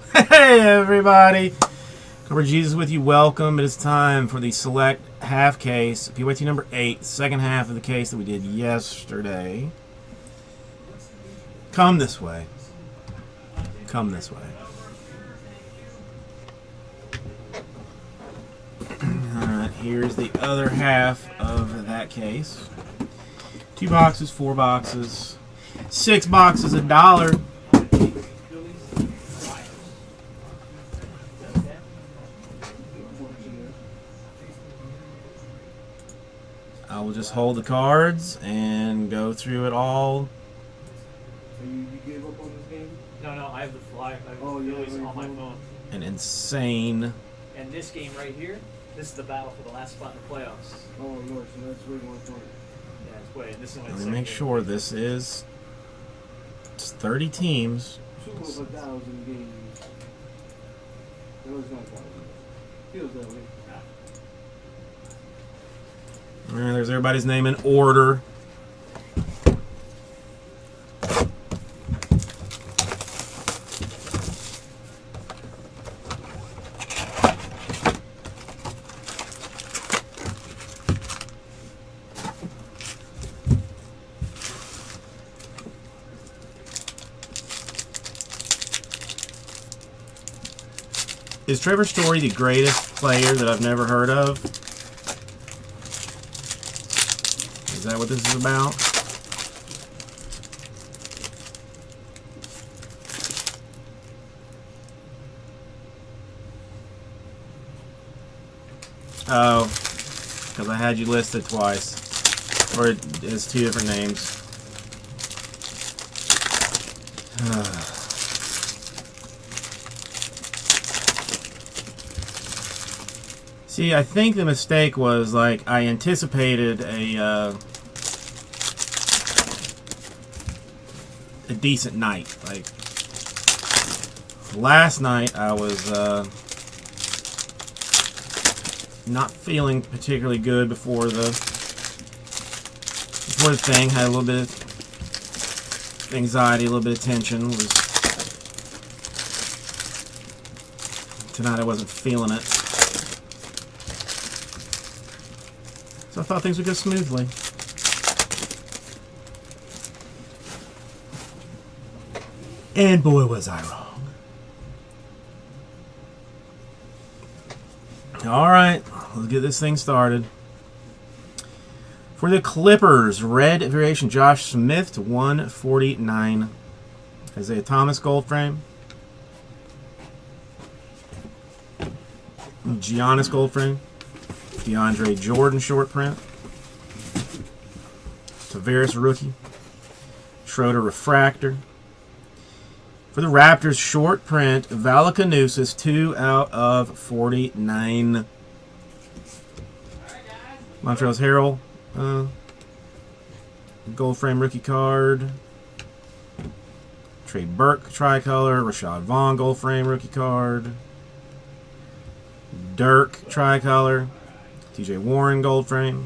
Hey everybody! Cobra Jesus with you. Welcome. It is time for the select half case, PYT number 8, second half of the case that we did yesterday. Come this way. Come this way. Alright, here's the other half of that case. 2 boxes, 4 boxes, 6 boxes, $1. I will just hold the cards and go through it all. So you gave up on this game? No, I have the flyer. I have the Phillies on my phone. An insane. And this game right here, this is the battle for the last spot in the playoffs. Oh Lord, so that's way more fun. Yeah, it's way. This is Let me make sure this is. It's 30 teams. Super of 1,000 games. No, it's not 1,000. Feels that way. Alright, there's everybody's name in order. Is Trevor Story the greatest player that I've never heard of? Is that what this is about? Oh, because I had you listed twice. Or it's 2 different names. See, I think the mistake was, like, I anticipated a decent night. Like, last night I was not feeling particularly good before the thing. Had a little bit of anxiety, a little bit of tension. Tonight I wasn't feeling it. So I thought things would go smoothly. And boy, was I wrong. Alright, let's get this thing started. For the Clippers, red variation Josh Smith to 149. Isaiah Thomas gold frame. Giannis gold frame. DeAndre Jordan short print. Tavares rookie. Schroeder refractor. For the Raptors short print, Valanciunas 2 out of 49. Montrezl Harrell gold frame rookie card. Trey Burke tricolor. Rashad Vaughn gold frame rookie card. Dirk tricolor. TJ Warren gold frame.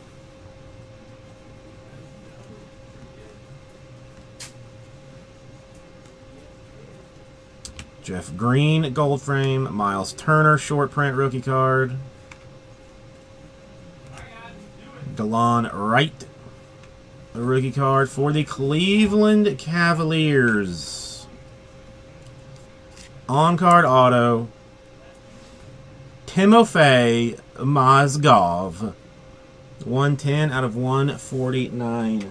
Jeff Green gold frame. Miles Turner short print rookie card. DeLon Wright a rookie card for the Cleveland Cavaliers. On card auto. Timofey Mozgov. 110 out of 149.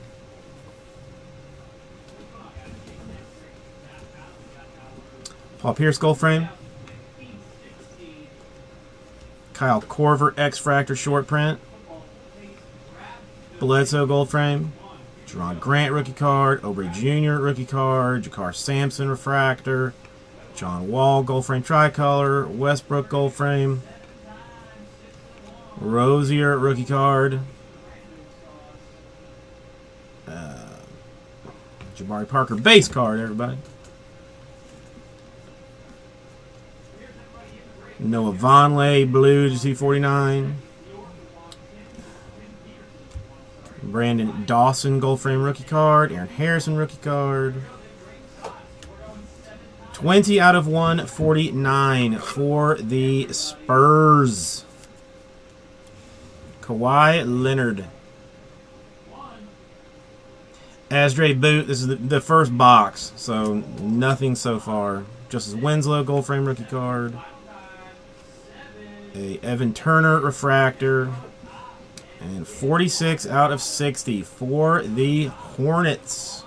Paul Pierce gold frame. Kyle Korver X-Fractor short print. Bledsoe gold frame. Jerron Grant rookie card. Oubre Jr. rookie card. Jakar Sampson refractor. John Wall gold frame tricolor. Westbrook gold frame. Rozier rookie card. Jabari Parker base card, everybody. Noah Vonleh blue to 249. Brandon Dawson gold frame rookie card. Aaron Harrison rookie card. 20 out of 149 for the Spurs. Kawhi Leonard. Asdre Boot. This is the first box, so nothing so far. Justice Winslow, gold frame rookie card. A Evan Turner refractor. And 46 out of 60 for the Hornets.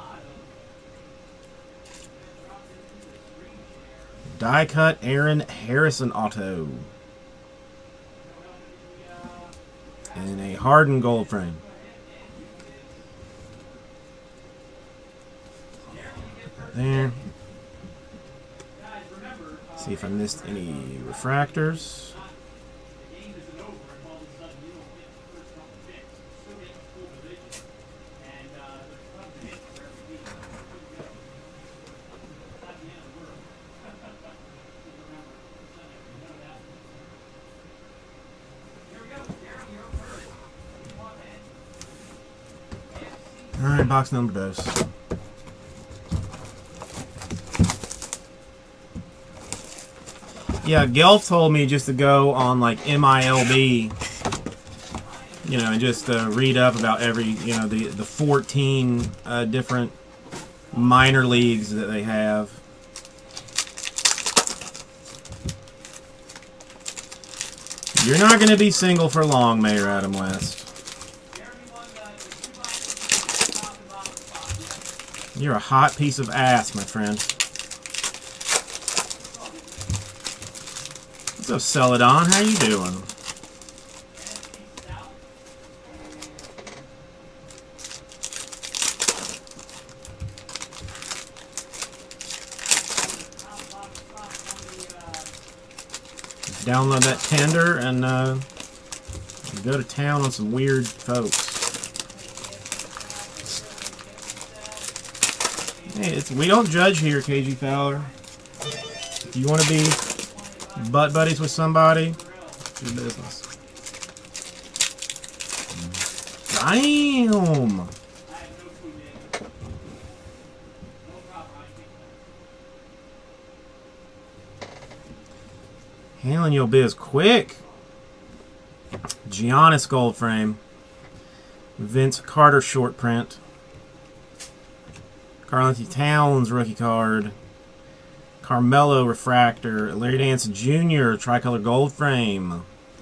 Die cut Aaron Harrison auto. And a Harden gold frame. There. See if I missed any refractors. Alright, box number dose. Yeah, Gelf told me just to go on like MILB, you know, and just read up about every, you know, the 14 different minor leagues that they have. You're not going to be single for long, Mayor Adam West. You're a hot piece of ass, my friend. What's up, Celadon? How you doing? Download that tender and go to town on some weird folks. Hey, we don't judge here, KG Fowler. If you want to be butt buddies with somebody, it's your business. Damn! Handling your biz quick. Giannis gold frame. Vince Carter short print. Karl-Anthony Towns rookie card. Carmelo refractor. Larry Nance Jr. tricolor gold frame.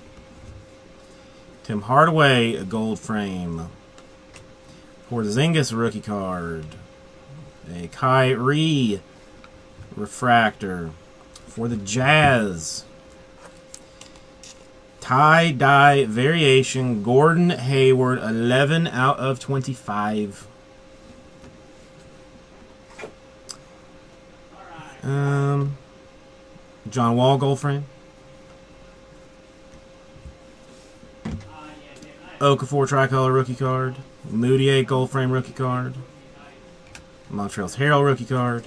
Tim Hardaway a gold frame. Porzingis rookie card. A Kyrie refractor for the Jazz. Tie-dye variation, Gordon Hayward, 11 out of 25. John Wall gold frame. Okafor tricolor rookie card. Moutier gold frame rookie card. Montrezl Harrell rookie card.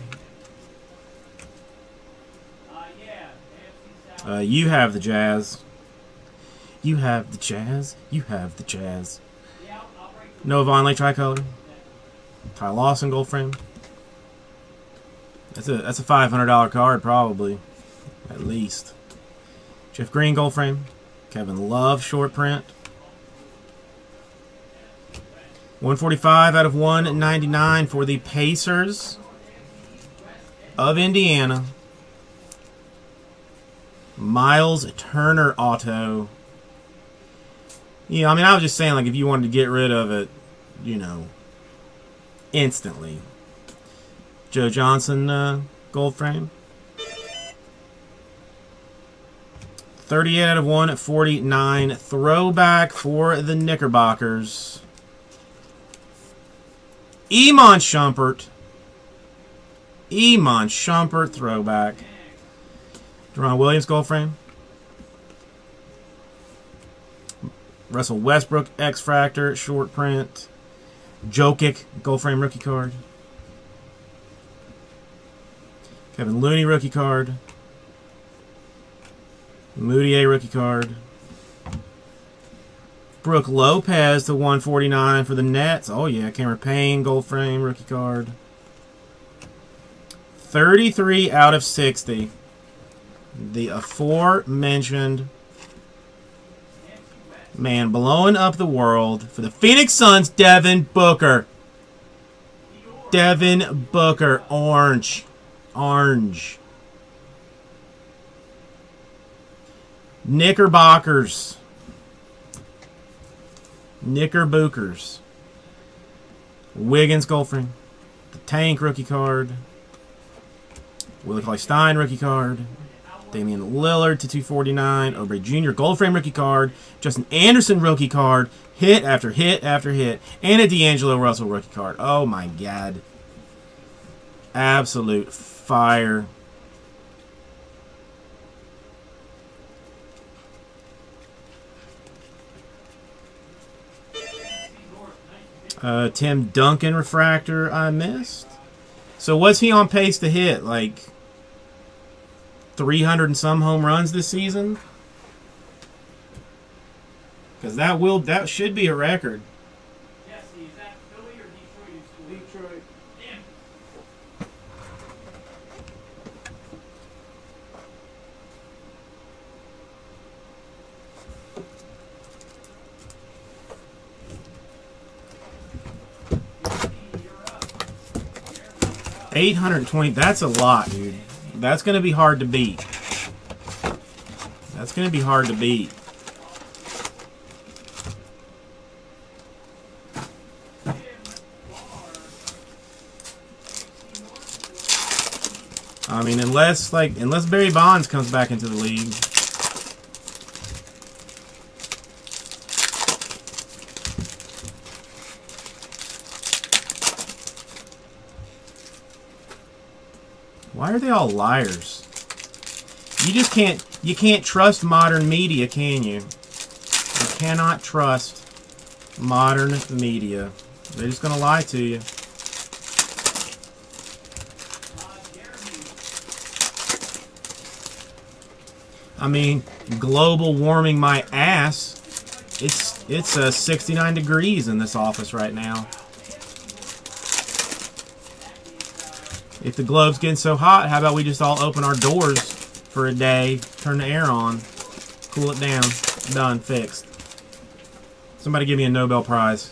You have the Jazz. You have the Jazz. You have the Jazz. Noah Vonleh tricolor. Ty Lawson gold frame. That's a $500 card probably, at least. Jeff Green gold frame. Kevin Love short print. 145 out of 199 for the Pacers of Indiana. Miles Turner auto. Yeah, I mean, I was just saying, like, if you wanted to get rid of it, you know, instantly. Joe Johnson gold frame. 38 out of 149. Throwback for the Knickerbockers. Iman Shumpert. Iman Shumpert throwback. Deron Williams gold frame. Russell Westbrook X-Fractor short print. Jokic gold frame rookie card. Kevin Looney rookie card. Moutier rookie card. Brooke Lopez to 149 for the Nets. Oh yeah, Cameron Payne gold frame rookie card. 33 out of 60. The aforementioned man blowing up the world for the Phoenix Suns, Devin Booker. Devin Booker, orange. Orange. Knickerbockers. Knickerbockers. Wiggins, Goldfring. The Tank rookie card. Willie Cauley-Stein rookie card. Damian Lillard to 249. Oubre Jr. Gold frame rookie card. Justin Anderson rookie card. Hit after hit after hit. And a D'Angelo Russell rookie card. Oh my God. Absolute fire. Tim Duncan refractor I missed. So what's he on pace to hit? Like 300 and some home runs this season? Because that should be a record. Yes, is that Philly or Detroit? Detroit. Damn. 820, that's a lot, dude. That's going to be hard to beat. That's going to be hard to beat. I mean, unless Barry Bonds comes back into the league. Why are they all liars? You can't trust modern media, can you? You cannot trust modern media. They're just gonna lie to you. I mean, global warming my ass. It's 69 degrees in this office right now. If the globe's getting so hot, how about we just all open our doors for a day, turn the air on, cool it down, done, fixed. Somebody give me a Nobel Prize.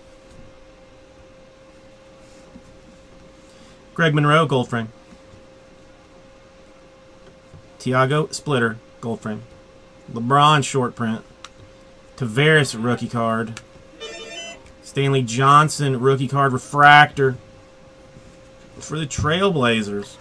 Greg Monroe, gold frame. Tiago Splitter, gold frame. LeBron short print. Tavares rookie card. Stanley Johnson rookie card refractor for the Trailblazers.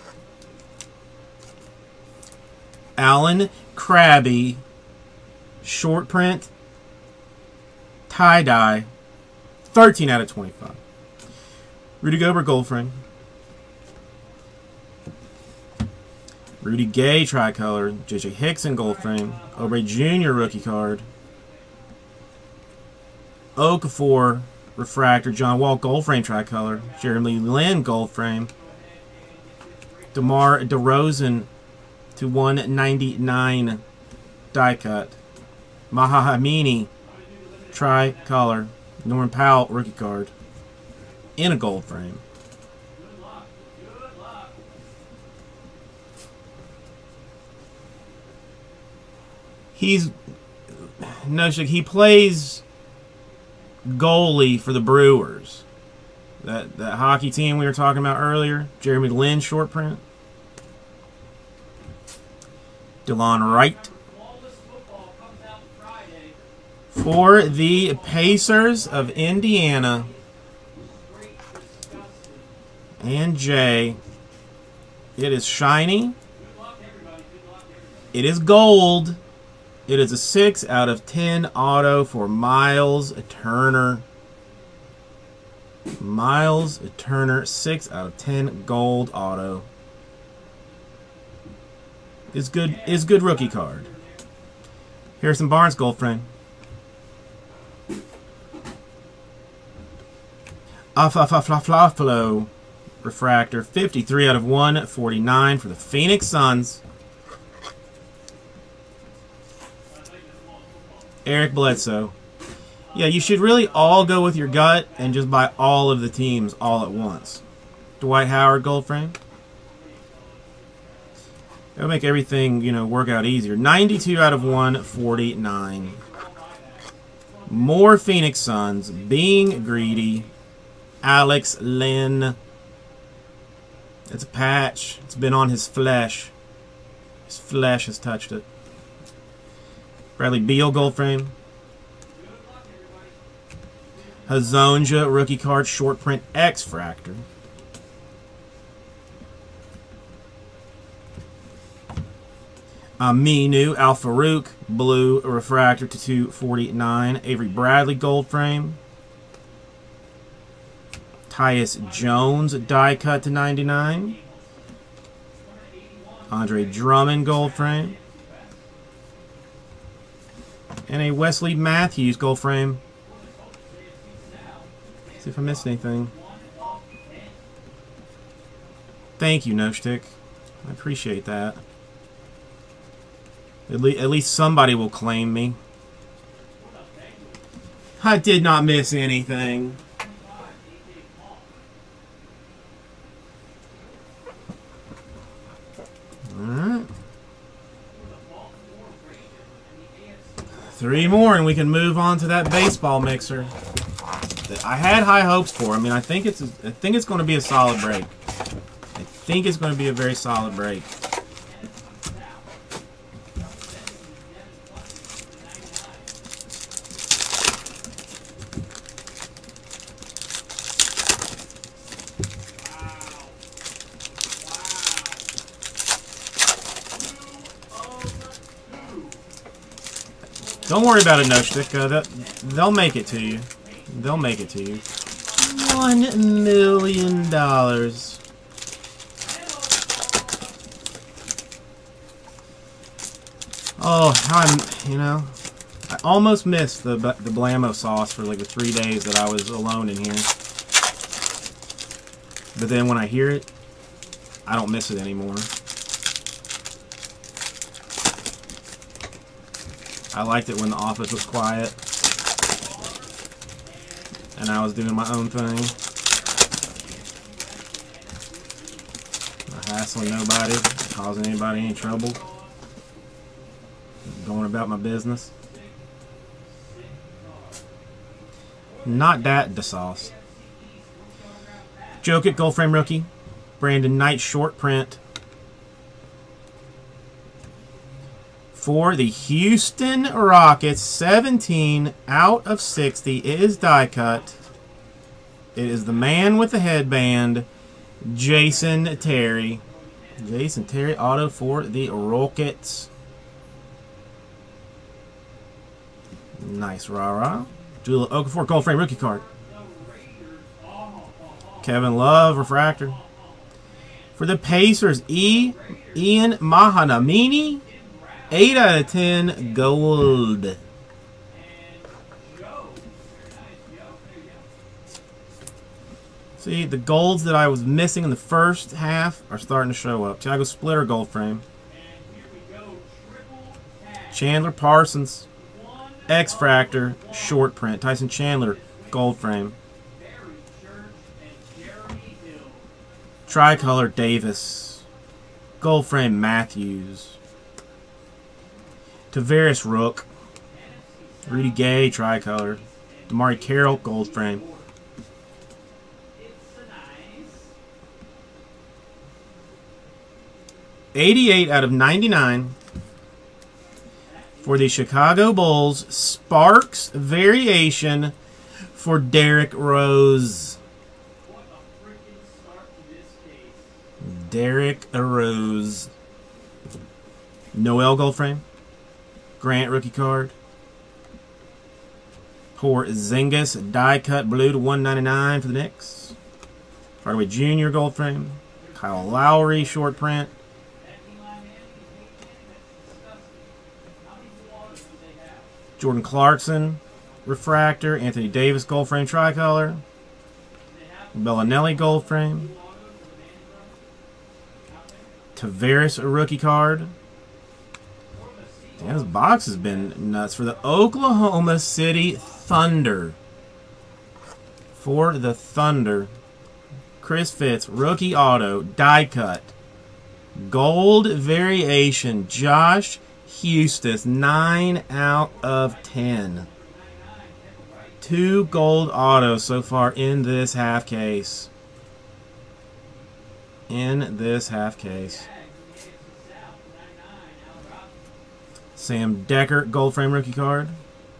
Allen Crabbe short print tie-dye 13 out of 25. Rudy Gobert gold frame. Rudy Gay tricolor. J.J. Hickson gold frame. Oubre Jr. rookie card. Okafor refractor. John Wall gold frame tricolor. Jeremy Lin gold frame. DeMar DeRozan to 199 die cut. Maha Hamini tricolor. Norman Powell rookie card in a gold frame. He plays goalie for the Brewers. That hockey team we were talking about earlier. Jeremy Lin short print. DeLon Wright. For the Pacers of Indiana. And Jay. It is shiny. It is gold. It is a 6 out of 10 auto for Miles Turner. Miles Turner, 6 out of 10 gold auto. Is good rookie card. Harrison Barnes gold frame. Afafaflaflo refractor, 53 out of 149 for the Phoenix Suns. Eric Bledsoe. Yeah, you should really all go with your gut and just buy all of the teams all at once. Dwight Howard gold frame. It'll make everything, you know, work out easier. 92 out of 149. More Phoenix Suns. Being Greedy. Alex Lynn. It's a patch. It's been on his flesh. His flesh has touched it. Bradley Beal gold frame. Hazonja rookie card short print X-Fractor. Aminu Al Farouk blue refractor to 249. Avery Bradley gold frame. Tyus Jones die cut to 99. Andre Drummond gold frame. And a Wesley Matthews gold frame. See if I missed anything. Thank you, No Stick. I appreciate that. At least somebody will claim me. I did not miss anything. Alright. 3 more and we can move on to that baseball mixer. I had high hopes for. I mean, I think it's going to be a solid break. I think it's going to be a very solid break. Don't worry about it, No Stick. They'll make it to you. They'll make it to you. $1 million. Oh, I almost missed the Blammo sauce for like the 3 days that I was alone in here. But then when I hear it, I don't miss it anymore. I liked it when the office was quiet and I was doing my own thing. Not hassling nobody, not causing anybody any trouble. Going about my business. Not that the sauce. Jokic gold frame rookie. Brandon Knight short print. For the Houston Rockets, 17 out of 60 is die cut. It is the man with the headband, Jason Terry. Jason Terry auto for the Rockets. Nice rah-rah. Julia Okafor gold frame rookie card. Kevin Love refractor. For the Pacers, Ian Mahanamini. 8 out of 10 gold. See, the golds that I was missing in the first half are starting to show up. Thiago Splitter gold frame. Chandler Parsons X-Fractor short print. Tyson Chandler gold frame. Tricolor Davis. Gold frame Matthews. Tavares Rook. Rudy Gay tricolor. Damari Carroll gold frame. $88 out of 99 for the Chicago Bulls. Sparks variation for Derrick Rose. Derrick Rose. Noel gold frame. Grant rookie card. Porzingis die cut blue to 199 for the Knicks. Hardaway Jr. gold frame. Kyle Lowry short print. Jordan Clarkson refractor. Anthony Davis gold frame tricolor. Bellinelli gold frame. Tavares a rookie card. Damn, this box has been nuts. For the Oklahoma City Thunder. For the Thunder. Chris Fitz, rookie auto, die cut. Gold variation. Josh Hustis, 9 out of 10. 2 gold autos so far in this half case. In this half case. Sam Decker, gold frame rookie card.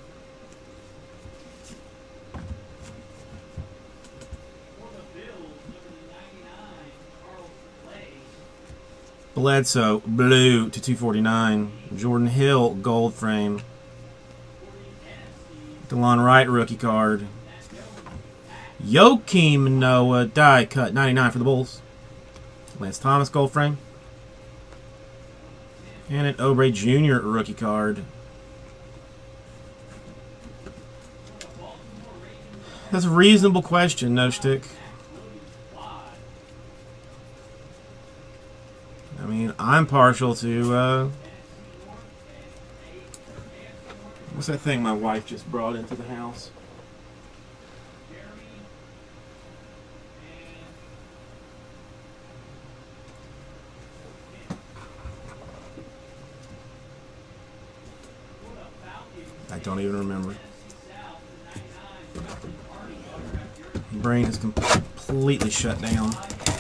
Bledsoe, blue to 249. Jordan Hill, gold frame. DeLon Wright, rookie card. Joakim Noah, die cut, 99 for the Bulls. Lance Thomas, gold frame. And an Oubre Jr. rookie card. That's a reasonable question, No Stick. I mean, I'm partial to, what's that thing my wife just brought into the house? I don't even remember. Brain is completely shut down.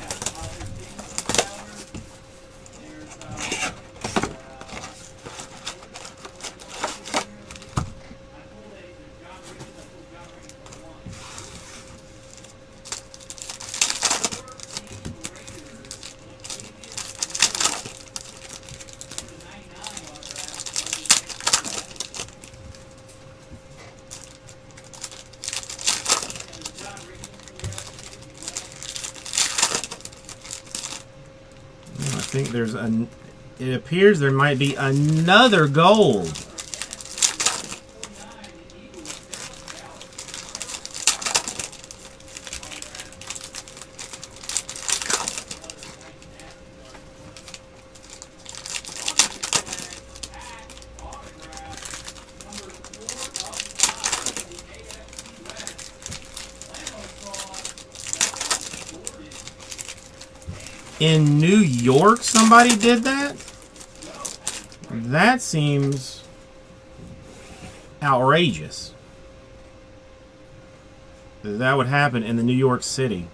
I think there's it appears there might be another gold. In New York, somebody did that? That seems outrageous. That would happen in the New York City.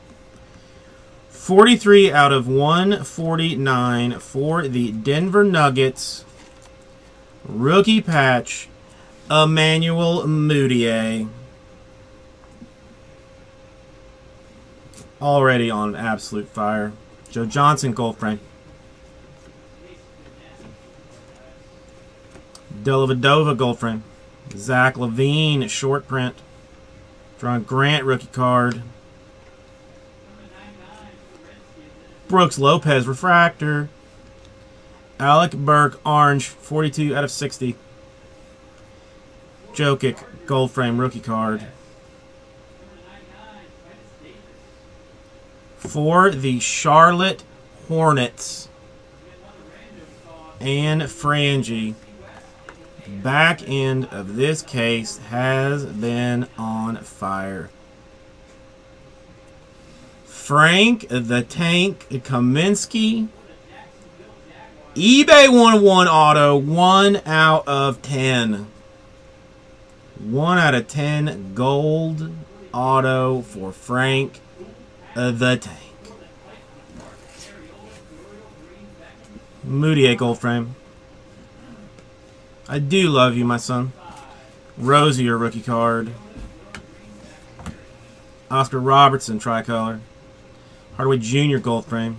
43 out of 149 for the Denver Nuggets. Rookie patch, Emmanuel Mudiay. Already on absolute fire. Joe Johnson, gold frame. Dellavedova, gold frame. Zach LaVine, short print. John Grant, rookie card. Brooks Lopez, refractor. Alec Burke, orange, 42 out of 60. Jokic, gold frame, rookie card. For the Charlotte Hornets, and Frangie, back end of this case has been on fire. Frank the Tank Kaminsky, eBay 101 auto, 1 out of 10. 1 out of 10 gold auto for Frank the Tank. Mudiay, gold frame. I do love you, my son. Rozier, rookie card. Oscar Robertson, tricolor. Hardaway Jr., gold frame.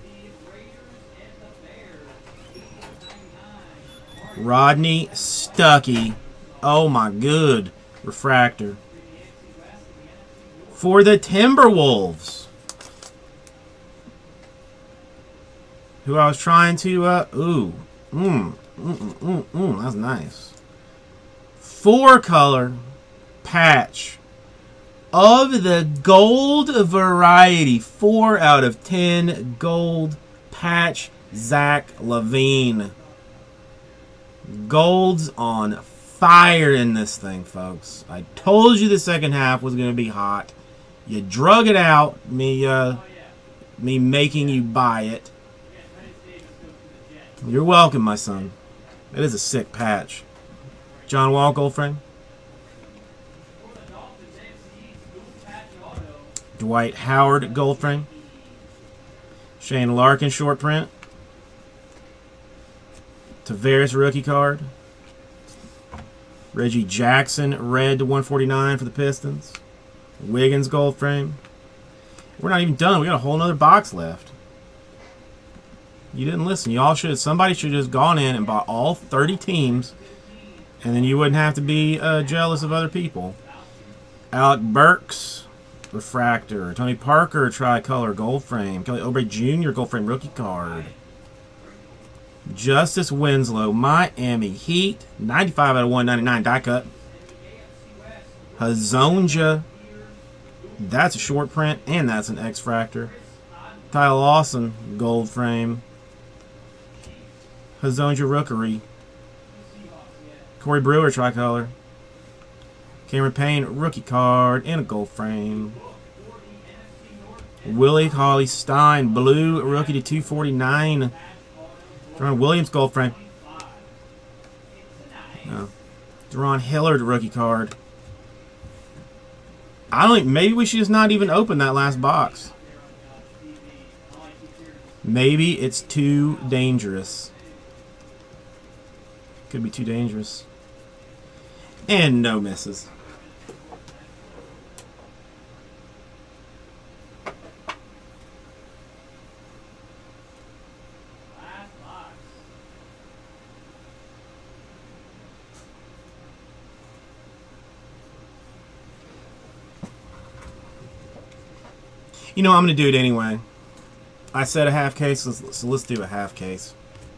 Rodney Stuckey. Oh my good. Refractor. For the Timberwolves. Who I was trying to, that's nice. 4-color patch of the gold variety. 4 out of 10 gold patch, Zach LaVine. Gold's on fire in this thing, folks. I told you the second half was going to be hot. You drug it out, me making you buy it. You're welcome, my son. That is a sick patch. John Wall gold frame. Dwight Howard gold frame. Shane Larkin short print. Tavares rookie card. Reggie Jackson red to 149 for the Pistons. Wiggins gold frame. We're not even done. We got a whole nother box left. You didn't listen. Y'all should. Somebody should have just gone in and bought all 30 teams, and then you wouldn't have to be jealous of other people. Alec Burks refractor. Tony Parker tricolor gold frame. Kelly Oubre Jr. gold frame rookie card. Justice Winslow Miami Heat 95 out of 199 die cut. Hazonja. That's a short print, and that's an X-Fractor. Kyle Lawson gold frame. Hazonja Rookery. Corey Brewer tricolor. Cameron Payne rookie card and a gold frame. Willie Cauley-Stein blue rookie to 249. Deron Williams gold frame. No. Deron Hillard rookie card. I don't. Maybe we should just not even open that last box. Maybe it's too dangerous. Could be too dangerous. And no misses. You know, I'm going to do it anyway. I said a half case, so let's do a half case.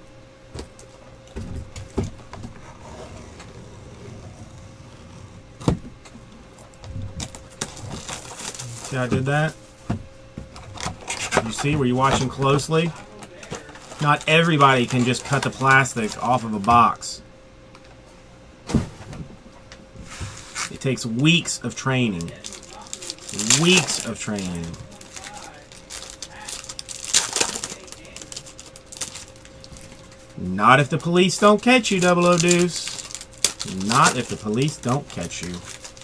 See how I did that? You see, were you watching closely? Not everybody can just cut the plastic off of a box. It takes weeks of training. Weeks of training. Not if the police don't catch you, Double O Deuce. Not if the police don't catch you.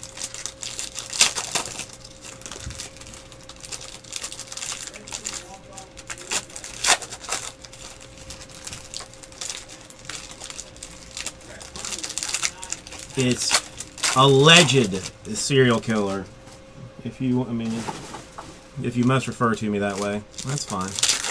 It's alleged serial killer. If you, I mean, if you must refer to me that way, that's fine.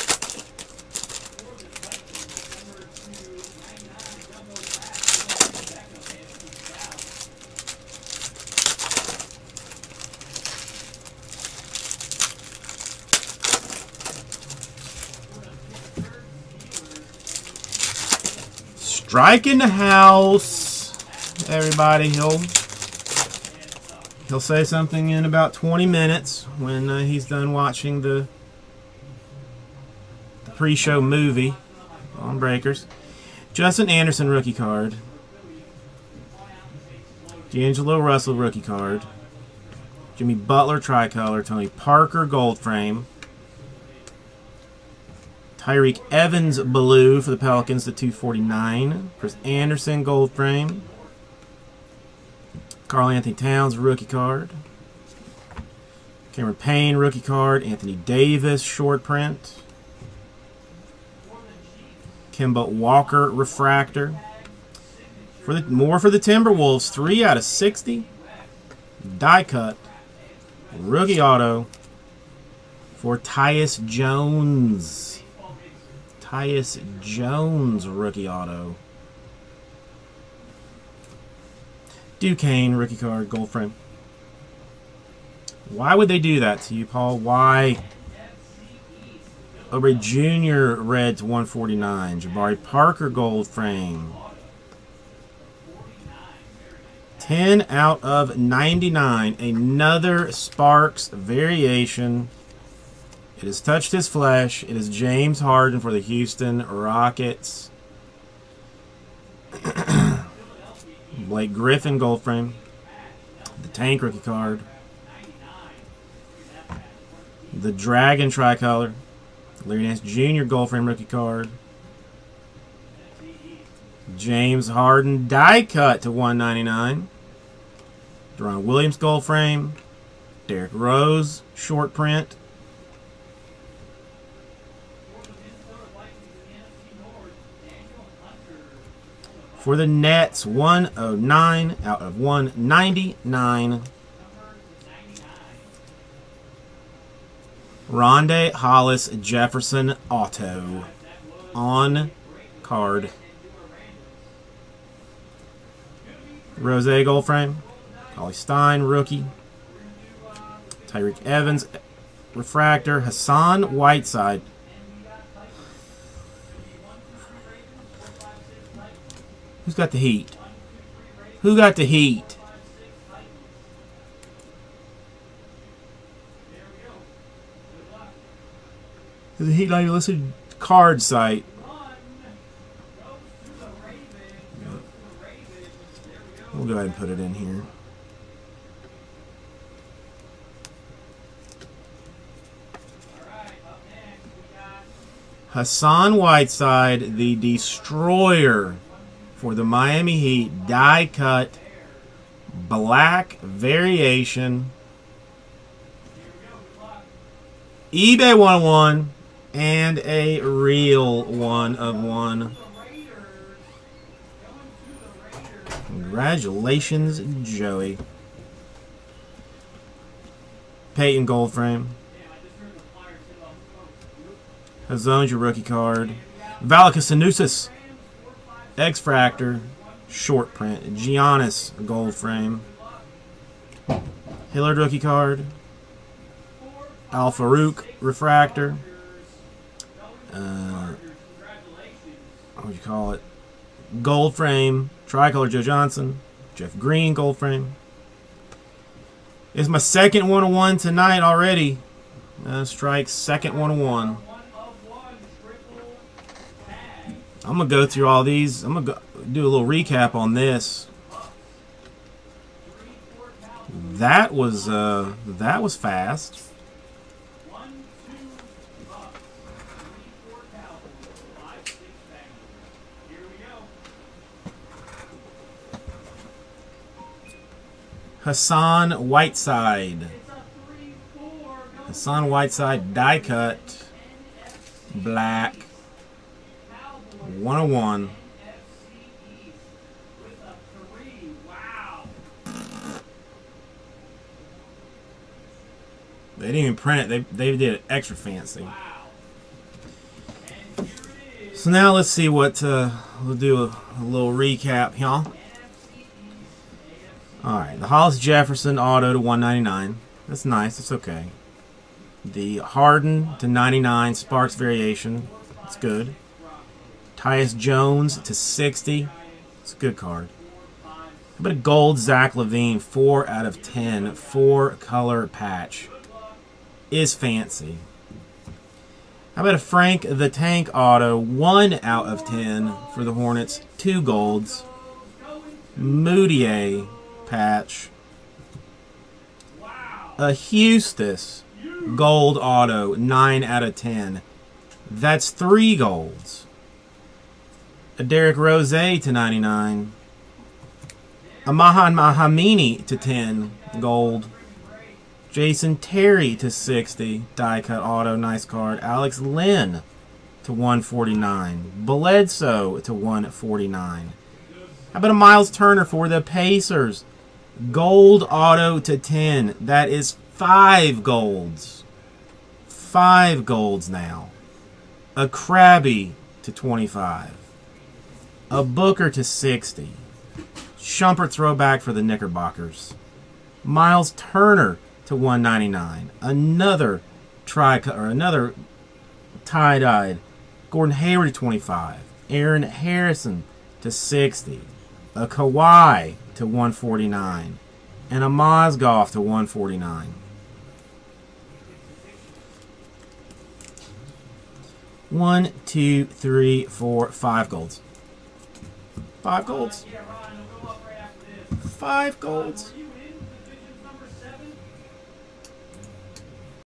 Strike in the house, everybody. He'll say something in about 20 minutes when he's done watching the pre-show movie on Breakers. Justin Anderson rookie card. D'Angelo Russell rookie card. Jimmy Butler tricolor. Tony Parker gold frame. Tyreek Evans blue for the Pelicans to 249. Chris Anderson gold frame. Karl Anthony Towns rookie card. Cameron Payne rookie card. Anthony Davis short print. Kemba Walker refractor. More for the Timberwolves. 3 out of 60. Die cut. Rookie auto for Tyus Jones. Tyus Jones rookie auto. Duquesne rookie card, gold frame. Why would they do that to you, Paul? Why? Oubre Jr. red to 149. Jabari Parker gold frame. 10 out of 99. Another Sparks variation. It has touched his flesh. It is James Harden for the Houston Rockets. Blake Griffin gold frame. The Tank rookie card. The Dragon tricolor. Larry Nance Jr. gold frame rookie card. James Harden die cut to 199. Deron Williams gold frame. Derrick Rose short print. For the Nets, 109 out of 199. Rondae Hollis Jefferson auto on card. Rose gold frame. Cauley Stein rookie. Tyreek Evans refractor. Hassan Whiteside. Who's got the heat? Who got the heat? Is the heat not even listed? Card site. We'll go ahead and put it in here. Hassan Whiteside, the destroyer for the Miami Heat, die cut, black variation, eBay 101, and a real 1 of 1. Congratulations, Joey. Peyton gold frame. Hazone's your rookie card. Valakas Sanusis. X-Fractor. Short print. Giannis gold frame. Hillard rookie card. Al Farouk refractor. What would you call it? Gold frame. Tricolor Joe Johnson. Jeff Green gold frame. It's my second 101 tonight already. Strike's second 101. I'm gonna go through all these. I'm gonna do a little recap on this. That was fast. Hassan Whiteside. Hassan Whiteside die cut. Black. 101. They didn't even print it. They did it extra fancy. So now let's see what we'll do a little recap here. All right, the Hollis Jefferson auto to 199. That's nice. That's okay. The Harden to 99 Sparks variation. That's good. Tyus Jones to 60. It's a good card. How about a gold Zach LaVine 4 out of 10 4-color patch? Is fancy. How about a Frank the Tank auto 1 out of 10 for the Hornets? 2 golds. Moutier patch. A Hustis gold auto 9 out of 10. That's 3 golds. A Derrick Rose to 99. A Mahan Mahamini to 10 gold. Jason Terry to 60 die cut auto, nice card. Alex Lynn to 149. Bledsoe to 149. How about a Miles Turner for the Pacers? Gold auto to 10. That is 5 golds. 5 golds now. A Krabby to 25. A Booker to 60. Shumpert throwback for the Knickerbockers. Miles Turner to 199. Another another tie-dyed. Gordon Hayward to 25. Aaron Harrison to 60. A Kawhi to 149. And a Mozgov to 149. 1, 2, 3, 4, 5 golds. 5 golds. 5 golds.